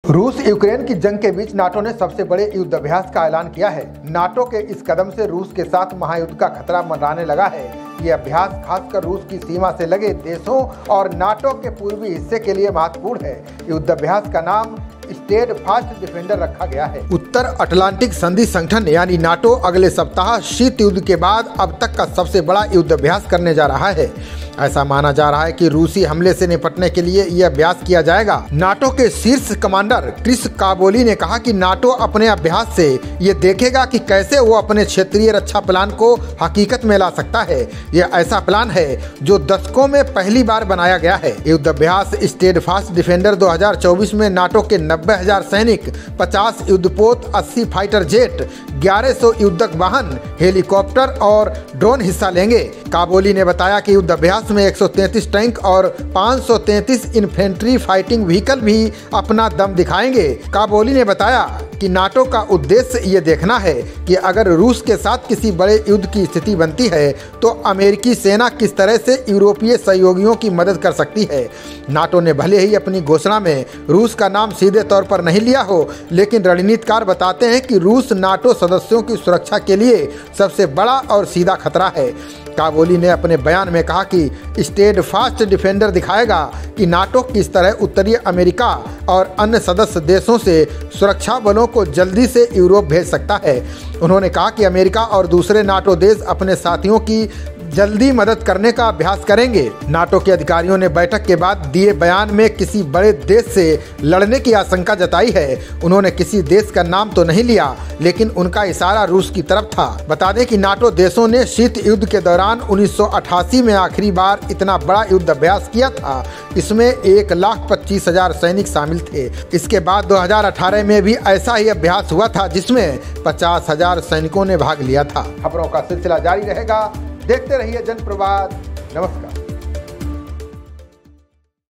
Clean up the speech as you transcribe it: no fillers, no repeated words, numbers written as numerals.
रूस यूक्रेन की जंग के बीच नाटो ने सबसे बड़े युद्ध अभ्यास का ऐलान किया है। नाटो के इस कदम से रूस के साथ महायुद्ध का खतरा मंडराने लगा है। ये अभ्यास खासकर रूस की सीमा से लगे देशों और नाटो के पूर्वी हिस्से के लिए महत्वपूर्ण है। युद्ध अभ्यास का नाम स्टेडफास्ट डिफेंडर रखा गया है। उत्तर अटलांटिक संधि संगठन यानी नाटो अगले सप्ताह शीत युद्ध के बाद अब तक का सबसे बड़ा युद्ध अभ्यास करने जा रहा है। ऐसा माना जा रहा है कि रूसी हमले से निपटने के लिए यह अभ्यास किया जाएगा। नाटो के शीर्ष कमांडर क्रिस काबोली ने कहा कि नाटो अपने अभ्यास से ये देखेगा कि कैसे वो अपने क्षेत्रीय रक्षा प्लान को हकीकत में ला सकता है। यह ऐसा प्लान है जो दशकों में पहली बार बनाया गया है। युद्ध अभ्यास स्टेडफास्ट डिफेंडर 2024 में नाटो के 90,000 सैनिक, 50 युद्धपोत, 80 फाइटर जेट, 1100 युद्धक वाहन, हेलीकॉप्टर और ड्रोन हिस्सा लेंगे। काबोली ने बताया कि युद्ध अभ्यास में 133 टैंक और 533 इन्फेंट्री फाइटिंग व्हीकल भी अपना दम दिखाएंगे। काबोली ने बताया कि नाटो का उद्देश्य ये देखना है कि अगर रूस के साथ किसी बड़े युद्ध की स्थिति बनती है तो अमेरिकी सेना किस तरह से यूरोपीय सहयोगियों की मदद कर सकती है। नाटो ने भले ही अपनी घोषणा में रूस का नाम सीधे तौर पर नहीं लिया हो, लेकिन रणनीतिकार बताते हैं कि रूस नाटो सदस्यों की सुरक्षा के लिए सबसे बड़ा और सीधा खतरा है। काबोली ने अपने बयान में कहा कि स्टेडफास्ट डिफेंडर दिखाएगा कि नाटो किस तरह उत्तरी अमेरिका और अन्य सदस्य देशों से सुरक्षा बलों को जल्दी से यूरोप भेज सकता है। उन्होंने कहा कि अमेरिका और दूसरे नाटो देश अपने साथियों की जल्दी मदद करने का अभ्यास करेंगे। नाटो के अधिकारियों ने बैठक के बाद दिए बयान में किसी बड़े देश से लड़ने की आशंका जताई है। उन्होंने किसी देश का नाम तो नहीं लिया, लेकिन उनका इशारा रूस की तरफ था। बता दें कि नाटो देशों ने शीत युद्ध के दौरान 1988 में आखिरी बार इतना बड़ा युद्ध अभ्यास किया था। इसमें 1,25,000 सैनिक शामिल थे। इसके बाद 2018 में भी ऐसा ही अभ्यास हुआ था, जिसमें 50,000 सैनिकों ने भाग लिया था। खबरों का सिलसिला जारी रहेगा। देखते रहिए जनप्रवाद। नमस्कार।